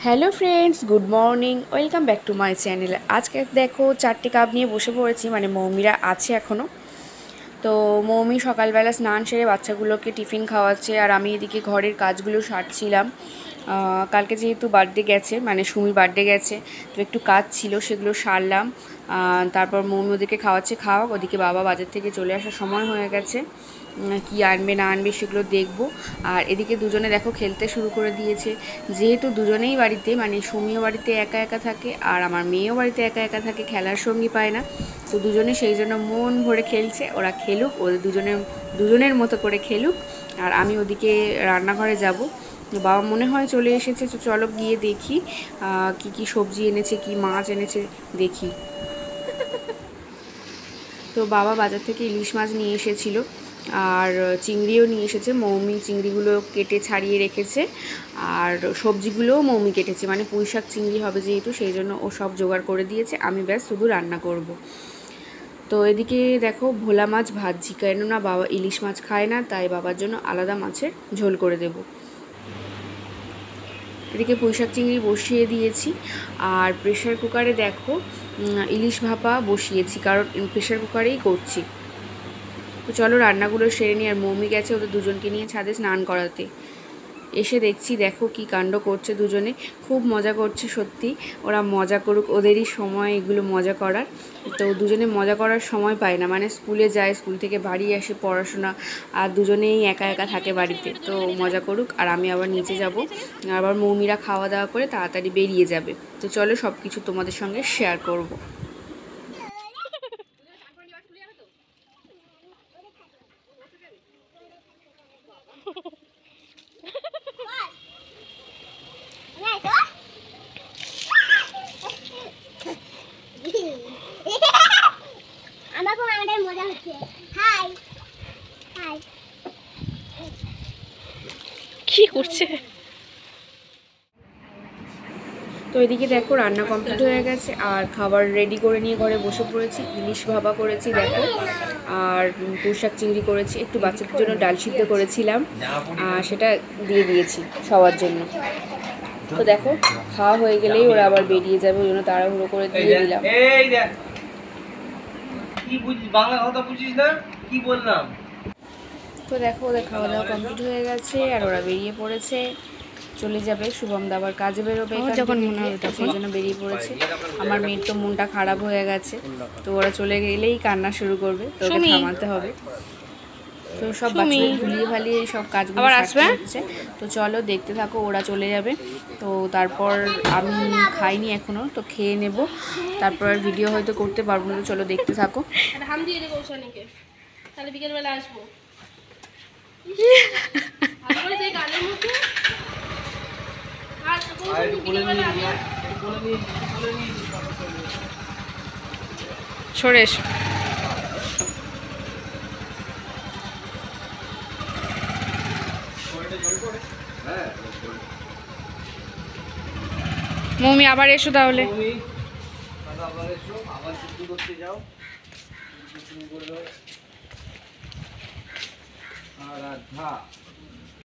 Hello friends, good morning, welcome back to my channel. আজকে দেখো 4টে cup নিয়ে বসে পড়েছি, মানে মৌমিরা আছে এখনও। তো মৌমি সকালবেলা স্নান সেরে বাচ্চাগুলোকে টিফিন খাওয়াচ্ছে, আর আমি এদিকে ঘরের কাজগুলো সারছিলাম। কালকে যেহেতু বার্থডে গেছে, মানে সুমির বার্থডে গেছে, তো একটু কাজ ছিল, সেগুলো সারলাম। তারপর মৌমি ওদেরকে খাওয়াচ্ছে, খাওয়াক। ওদিকে বাবা বাজার থেকে চলে আসার সময় হয়ে গেছে, কি আনবে না আনবে সেগুলো দেখব। আর এদিকে দুজনে দেখো খেলতে শুরু করে দিয়েছে। যেহেতু দুজনেই বাড়িতে, মানে সুমিও বাড়িতে একা একা থাকে, আর আমার মেয়েও বাড়িতে একা একা থাকে, খেলার সঙ্গী পায় না। তো দুজনে সেই জন্য মন ভরে খেলছে। ওরা খেলুক, ওদের দুজনের মতো করে খেলুক। আর আমি ওদিকে রান্নাঘরে যাব। বাবা মনে হয় চলে এসেছে, তো চলো গিয়ে দেখি কি কি সবজি এনেছে, কি মাছ এনেছে দেখি। তো বাবা বাজার থেকে ইলিশ মাছ নিয়ে এসেছিলো, আর চিংড়িও নিয়ে এসেছে। মৌমি চিংড়িগুলো কেটে ছাড়িয়ে রেখেছে, আর সবজিগুলোও মৌমি কেটেছে, মানে পুঁই শাক চিংড়ি হবে যেহেতু, সেই জন্য ও সব জোগাড় করে দিয়েছে। আমি ব্যাস শুধু রান্না করব। তো এদিকে দেখো ভোলা মাছ ভাজছি, কেননা বাবা ইলিশ মাছ খায় না, তাই বাবার জন্য আলাদা মাছের ঝোল করে দেব। এদিকে পুঁই শাক চিংড়ি বসিয়ে দিয়েছি, আর প্রেশার কুকারে দেখো ইলিশ ভাপা বসিয়েছি, কারণ প্রেশার কুকারেই করছি। তো চলো রান্নাগুলো সেরে নিই। আর মৌমি গেছে ওদের দুজনকে নিয়ে ছাদে স্নান করাতে। এসে দেখছি দেখো কি কাণ্ড করছে দুজনে, খুব মজা করছে সত্যি। ওরা মজা করুক, ওদেরই সময় এগুলো মজা করার। তো দুজনে মজা করার সময় পায় না, মানে স্কুলে যায়, স্কুল থেকে বাড়ি আসে, পড়াশোনা, আর দুজনেই একা একা থাকে বাড়িতে। তো মজা করুক, আর আমি আবার নিচে যাব। আবার মৌমিরা খাওয়া দাওয়া করে তাড়াতাড়ি বেরিয়ে যাবে। তো চলো সব কিছু তোমাদের সঙ্গে শেয়ার করব। আমাদের মজা হচ্ছে। হাই হাই, কি করছে? তো এদিকে দেখো রান্না কমপ্লিট হয়ে গেছে, আর খাবার রেডি করে নিয়ে ঘরে বসে পড়েছি। ইলিশ ভাপা করেছি দেখো, আর পুঁই শাক চিংড়ি করেছি, একটু বাচ্চাদের জন্য ডাল সিদ্ধ করেছিলাম, সেটা দিয়ে দিয়েছি সবার জন্য। তো দেখো খাওয়া হয়ে গেলেই ওরা আবার বেরিয়ে যাবে, ওই জন্য তাড়াহুড়ো করে দিয়ে দিলাম। তো দেখো ওদের খাওয়া দাওয়া কমপ্লিট হয়ে গেছে, আর ওরা বেরিয়ে পড়েছে, চলে যাবে। শুভম দা আবার কাজে বেরোবে, যখন মনে হবে তখন সেই জন্য বেরিয়ে পড়েছে। আমার মেয়ের তো মনটা খারাপ হয়ে গেছে, তো ওরা চলে গেলেই কান্না শুরু করবে, তো ওকে থামাতে হবে। তো সব বাচ্চাদের ভুলিয়ে ভালিয়ে সব কাজগুলো হচ্ছে। তো চলো দেখতে থাকো, ওরা চলে যাবে। তো তারপর আমি খাইনি এখনো, তো খেয়ে নেব, তারপর আর ভিডিও হয়তো করতে পারবো না। তো চলো দেখতে থাকো। হাম দিয়ে দেবো ওশানীকে, তাহলে বিকেলবেলা আসবো। সরেশ মৌমি আবার এসো তাহলে।